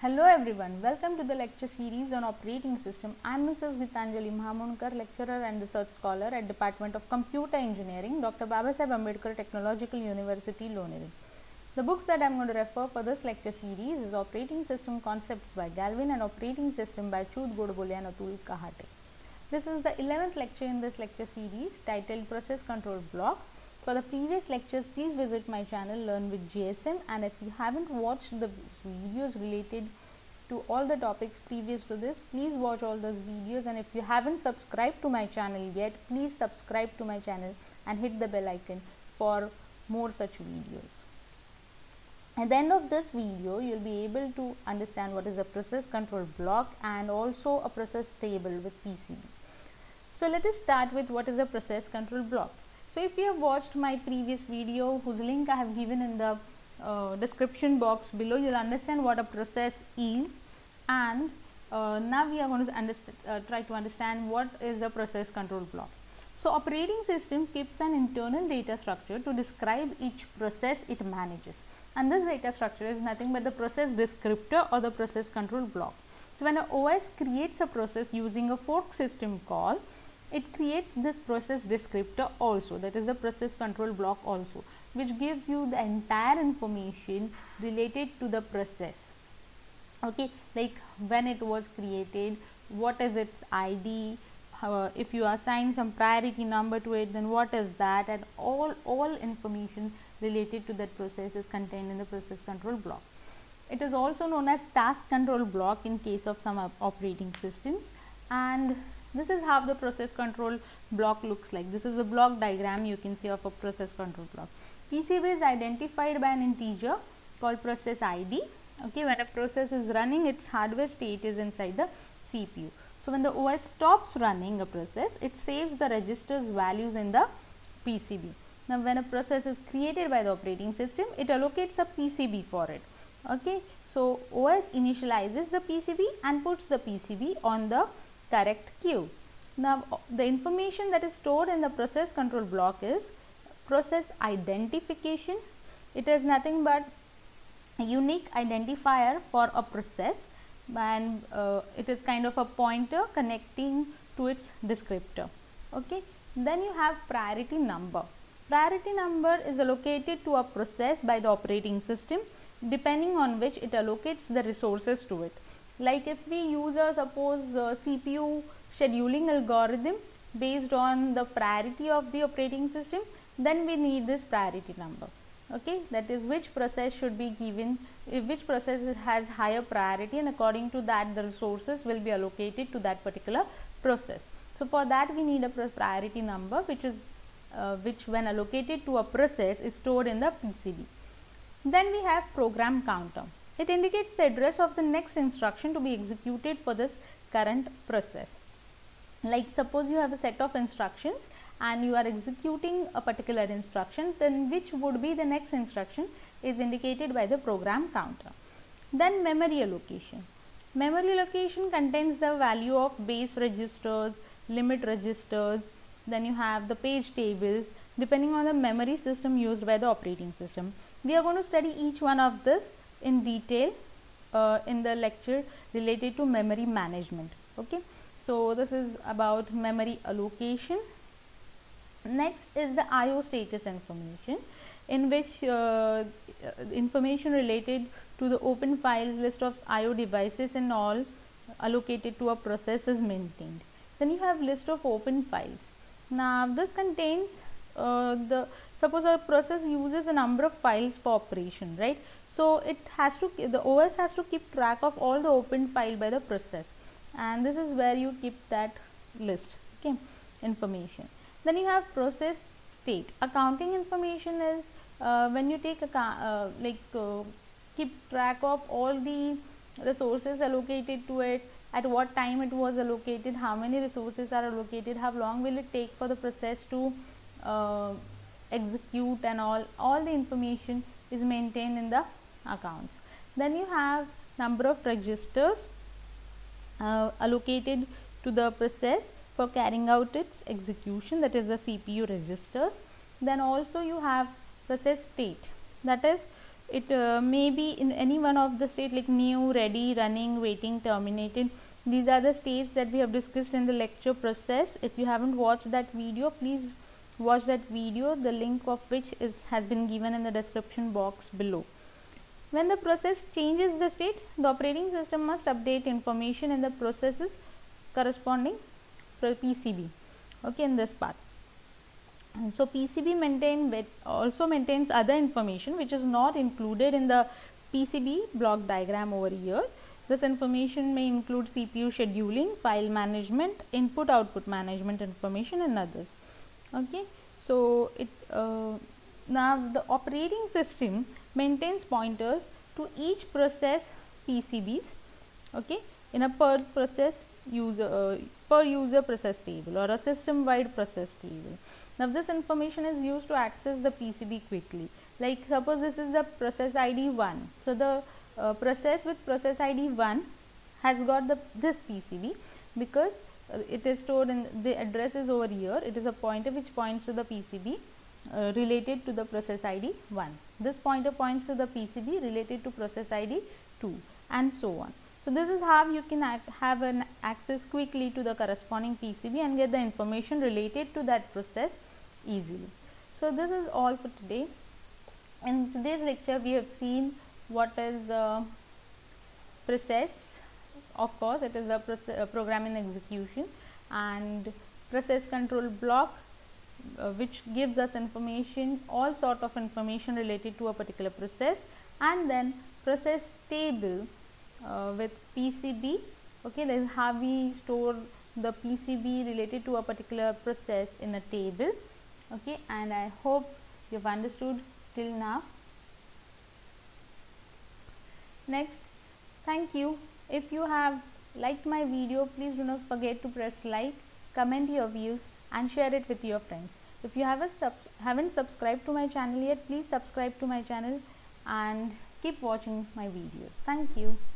Hello everyone, welcome to the lecture series on operating system. I am Mrs. Gitanjali Mahamonkar, lecturer and research scholar at Department of Computer Engineering, Dr. Babasaheb Ambedkar Technological University, Loneri. The books that I am going to refer for this lecture series is Operating System Concepts by Galvin and Operating System by Chut Godbole and Atul Kahate. This is the 11th lecture in this lecture series titled Process Control Block. For the previous lectures, please visit my channel Learn with GSM, and if you haven't watched the videos related to all the topics previous to this, please watch all those videos, and if you haven't subscribed to my channel yet, please subscribe to my channel and hit the bell icon for more such videos. At the end of this video, you will be able to understand what is a process control block and also a process table with PCB. So let us start with what is a process control block. So if you have watched my previous video, whose link I have given in the description box below, you will understand what a process is, and now we are going to try to understand what is the process control block. So operating systems keeps an internal data structure to describe each process it manages, and this data structure is nothing but the process descriptor or the process control block. So when an OS creates a process using a fork system call, it creates this process descriptor also, that is the process control block also, which gives you the entire information related to the process. Okay, like when it was created, what is its ID, if you assign some priority number to it, then what is that, and all information related to that process is contained in the process control block. It is also known as task control block in case of some operating systems, and this is how the process control block looks like. This is the block diagram you can see of a process control block. PCB is identified by an integer called process ID. Okay, when a process is running, its hardware state is inside the CPU. So when the OS stops running a process, it saves the register's values in the PCB. Now when a process is created by the operating system, it allocates a PCB for it. Okay, so OS initializes the PCB and puts the PCB on the correct queue. Now the information that is stored in the process control block is process identification. It is nothing but a unique identifier for a process, and it is kind of a pointer connecting to its descriptor. Okay, then you have priority number. Priority number is allocated to a process by the operating system depending on which it allocates the resources to it. Like if we use a CPU scheduling algorithm based on the priority of the operating system, then we need this priority number. Okay, that is which process should be given, which process has higher priority, and according to that the resources will be allocated to that particular process. So for that we need a priority number, which when allocated to a process is stored in the PCB. Then we have program counter. It indicates the address of the next instruction to be executed for this current process. Like suppose you have a set of instructions and you are executing a particular instruction, then which would be the next instruction is indicated by the program counter. Then memory allocation. Memory allocation contains the value of base registers, limit registers, then you have the page tables depending on the memory system used by the operating system. We are going to study each one of this in detail in the lecture related to memory management. Okay, so this is about memory allocation. Next is the IO status information, in which information related to the open files, list of IO devices and all allocated to a process is maintained. Then you have list of open files. Now this contains suppose a process uses a number of files for operation, right? So it has to, the OS has to keep track of all the open file by the process, and this is where you keep that list. Okay, information. Then you have process state. Accounting information is when you take keep track of all the resources allocated to it, at what time it was allocated, how many resources are allocated, how long will it take for the process to execute, and all the information is maintained in the accounts. Then you have number of registers allocated to the process for carrying out its execution, that is the CPU registers. Then also you have process state, that is It may be in any one of the state, like new, ready, running, waiting, terminated. These are the states that we have discussed in the lecture process. If you haven't watched that video, please watch that video, the link of which has been given in the description box below. When the process changes the state, the operating system must update information in the processes corresponding to PCB, okay, in this part. And so PCB also maintains other information which is not included in the PCB block diagram over here. This information may include CPU scheduling, file management, input output management information, and others. Okay, so now the operating system maintains pointers to each process PCBs, okay, in a per user process table or a system wide process table. Now this information is used to access the PCB quickly. Like suppose this is the process ID 1. So the process with process ID 1 has got this PCB, because it is stored in the address is over here. It is a pointer which points to the PCB related to the process ID 1. This pointer points to the PCB related to process ID 2, and so on. So this is how you can have an access quickly to the corresponding PCB and get the information related to that process easily. So this is all for today. In today's lecture we have seen what is process. Of course it is a program in execution, and process control block which gives us information, all sort of information related to a particular process, and then process table with PCB. Okay, that is how we store the PCB related to a particular process in a table. Okay, and I hope you have understood till now. Next, thank you. If you have liked my video, please do not forget to press like, comment your views, and share it with your friends. If you haven't subscribed to my channel yet, please subscribe to my channel and keep watching my videos. Thank you.